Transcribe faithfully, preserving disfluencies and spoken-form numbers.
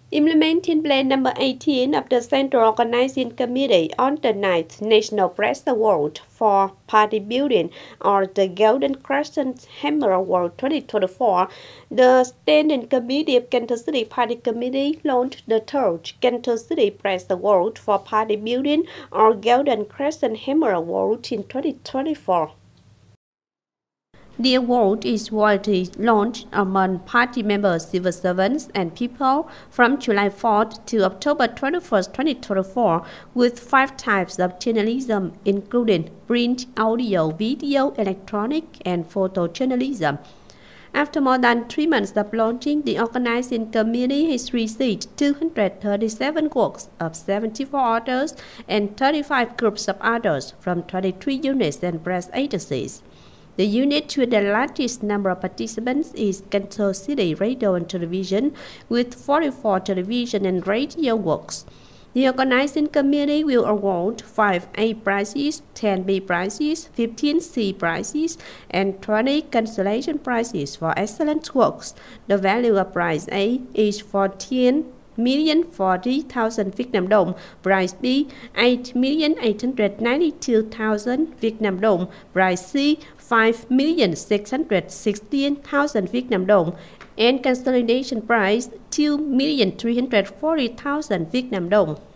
Implementing Plan Number eighteen of the Central Organizing Committee on the ninth National Press Award for Party Building, or the Golden Crescent Hammer Award twenty twenty-four, the Standing Committee of Kansas City Party Committee launched the third Kansas City Press Award for Party Building, or Golden Crescent Hammer Award in twenty twenty-four. The award is widely launched among party members, civil servants, and people from July fourth to October twenty-first, twenty twenty-four, with five types of journalism, including print, audio, video, electronic, and photojournalism. After more than three months of launching, the organizing committee has received two hundred thirty-seven works of seventy-four authors and thirty-five groups of authors from twenty-three units and press agencies. The unit with the largest number of participants is Kansas City Radio and Television, with forty-four television and radio works. The organizing committee will award five A prizes, ten B prizes, fifteen C prizes, and twenty consolation prizes for excellent works. The value of prize A is fourteen million forty thousand Vietnam Dong, prize B eight million eight hundred ninety-two thousand Vietnam Dong, prize C five million six hundred sixteen thousand Vietnam Dong, and consolidation prize two million three hundred forty thousand Vietnam Dong.